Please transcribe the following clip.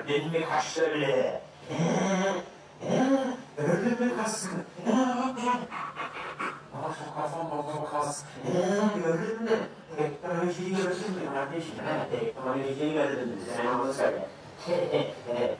Gördün mü kaşları? Gördün mü kaskı? Kafam baba kas. Gördün mü? Teknolojiyi gördün mü kardeşim? Teknolojiyi gördün mü? Sen onu söyle.